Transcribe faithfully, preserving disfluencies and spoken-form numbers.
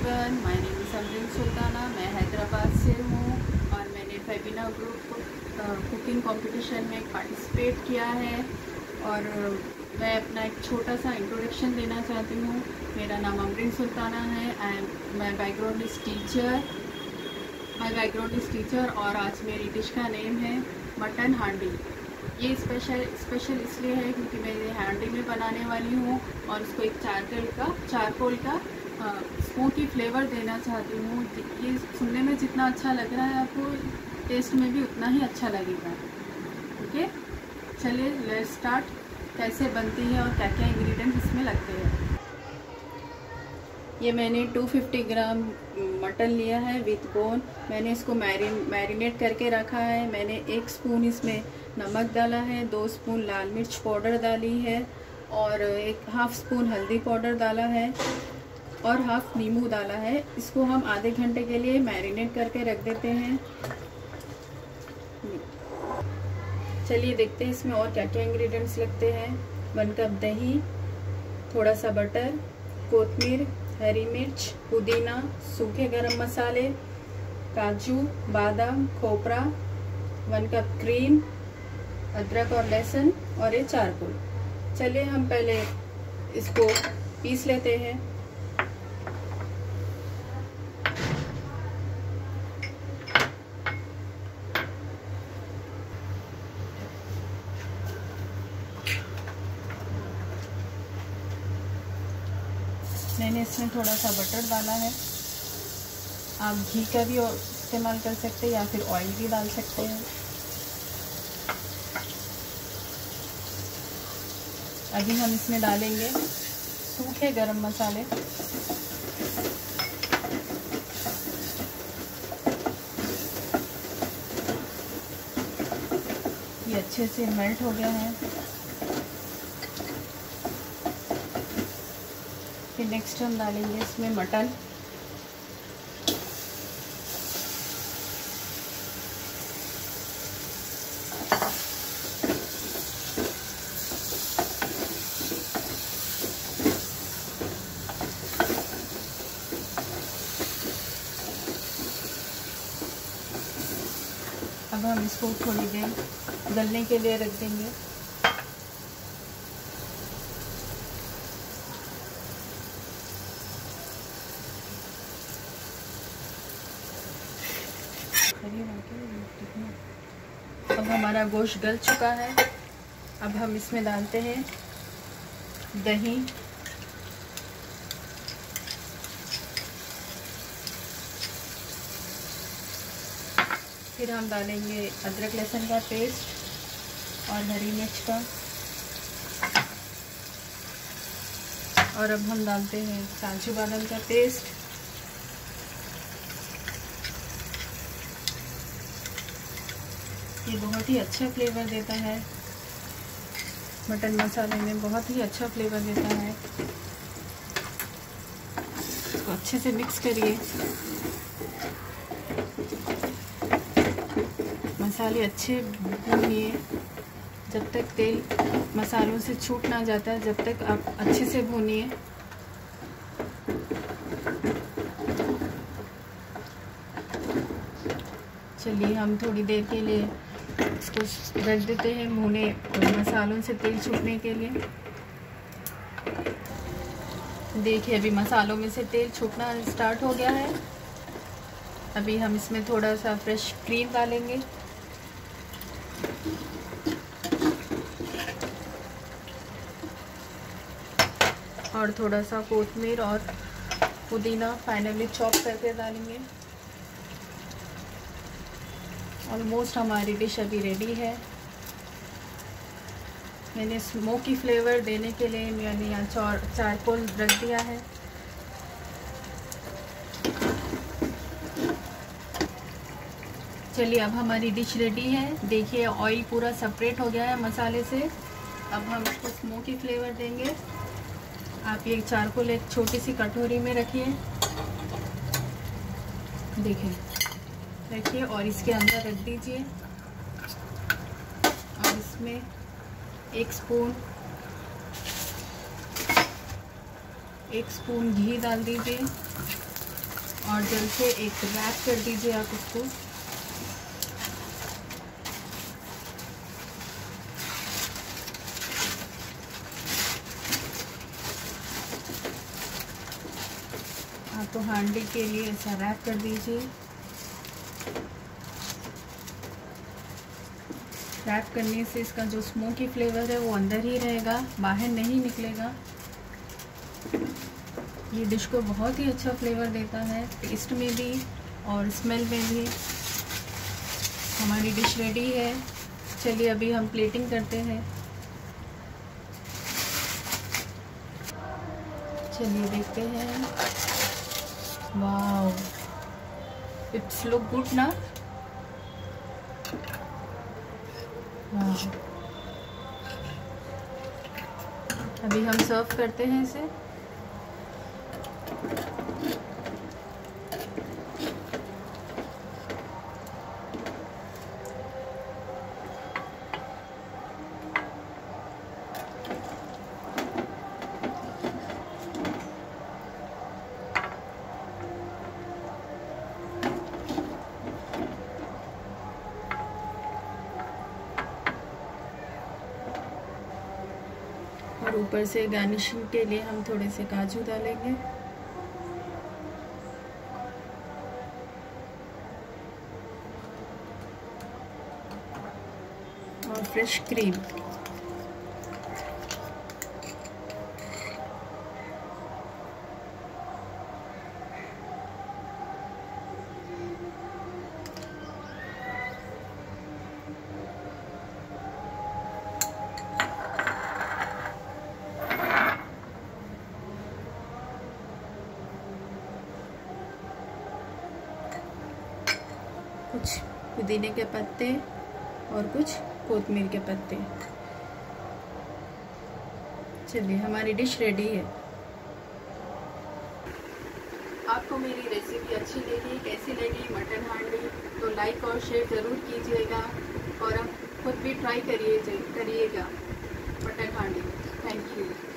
Everyone, my name is Amreen Sultana. मैं हैदराबाद से हूँ और मैंने फेबिना ग्रुप कुकिंग कंपटीशन में पार्टिसिपेट किया है और मैं अपना एक छोटा सा इंट्रोडक्शन देना चाहती हूँ। मेरा नाम अमरीन सुल्ताना है and my background is teacher my background is teacher और आज मेरी डिश का नेम है मटन हांडी। ये स्पेशल स्पेशल इसलिए है क्योंकि मैं ये हांडी में बनाने वाली हूँ और उसको एक चारकोल का चारकोल का स्मोकी फ्लेवर देना चाहती हूँ। ये सुनने में जितना अच्छा लग रहा है आपको टेस्ट में भी उतना ही अच्छा लगेगा। ओके, चलिए लेट्स स्टार्ट। कैसे बनती है और क्या क्या इंग्रेडिएंट्स इसमें लगते हैं। ये मैंने दो सौ पचास ग्राम मटन लिया है विथ बोन। मैंने इसको मैरिन मैरिनेट करके रखा है। मैंने एक स्पून इसमें नमक डाला है, दो स्पून लाल मिर्च पाउडर डाली है और एक हाफ स्पून हल्दी पाउडर डाला है और हाफ नींबू डाला है। इसको हम आधे घंटे के लिए मैरिनेट करके रख देते हैं। चलिए देखते हैं इसमें और क्या क्या इंग्रेडिएंट्स लगते हैं। वन कप दही, थोड़ा सा बटर, कोतमीर, हरी मिर्च, पुदीना, सूखे गरम मसाले, काजू, बादाम, खोपरा, वन कप क्रीम, अदरक और लहसुन और ये चारकोल। चलिए हम पहले इसको पीस लेते हैं। मैंने इसमें थोड़ा सा बटर डाला है। आप घी का भी इस्तेमाल कर सकते हैं या फिर ऑयल भी डाल सकते हैं। अभी हम इसमें डालेंगे सूखे गरम मसाले। ये अच्छे से मेल्ट हो गया है। फिर नेक्स्ट हम डालेंगे इसमें मटन। अब हम इसको थोड़ी देर गलने के लिए रख देंगे। अब हमारा गोश्त गल चुका है। अब हम इसमें डालते हैं दही, फिर हम डालेंगे अदरक लहसुन का पेस्ट और हरी मिर्च का, और अब हम डालते हैं काजू बादाम का पेस्ट। ये बहुत ही अच्छा फ्लेवर देता है, मटन मसाले में बहुत ही अच्छा फ्लेवर देता है। इसको अच्छे से मिक्स करिए। मसाले अच्छे भूनिए जब तक तेल मसालों से छूट ना जाता है, जब तक आप अच्छे से भूनिए। चलिए हम थोड़ी देर के लिए इसको रख देते हैं भुने मसालों से तेल छूटने के लिए। देखिए अभी मसालों में से तेल छूटना स्टार्ट हो गया है। अभी हम इसमें थोड़ा सा फ्रेश क्रीम डालेंगे और थोड़ा सा कोतमीर और पुदीना फाइनली चॉप करके डालेंगे। ऑलमोस्ट हमारी डिश अभी रेडी है। मैंने स्मोकी फ्लेवर देने के लिए मैंने यहाँ चार चारकोल रख दिया है। चलिए अब हमारी डिश रेडी है। देखिए ऑयल पूरा सेपरेट हो गया है मसाले से। अब हम इसको स्मोकी फ्लेवर देंगे। आप ये चारकोल एक छोटी सी कटोरी में रखिए, देखिए रखिए और इसके अंदर रख दीजिए और इसमें एक स्पून एक स्पून घी डाल दीजिए और जल्द से एक रैप कर दीजिए आप उसको। आप तो हांडी के लिए ऐसा रैप कर दीजिए। रैप करने से इसका जो स्मोकी फ्लेवर है वो अंदर ही रहेगा, बाहर नहीं निकलेगा। ये डिश को बहुत ही अच्छा फ्लेवर देता है, टेस्ट में भी और स्मेल में भी। हमारी डिश रेडी है। चलिए अभी हम प्लेटिंग करते हैं। चलिए देखते हैं। वाओ, इट्स लुक गुड ना। वाओ, अभी हम सर्व करते हैं इसे। और ऊपर से गार्निशिंग के लिए हम थोड़े से काजू डालेंगे और फ्रेश क्रीम। कुछ पुदीने के पत्ते और कुछ कोतमीर के पत्ते। चलिए हमारी डिश रेडी है। आपको मेरी रेसिपी अच्छी लगी, कैसी लगी मटन हांडी, तो लाइक और शेयर ज़रूर कीजिएगा और आप खुद भी ट्राई करिए करिएगा मटन हांडी। Thank you.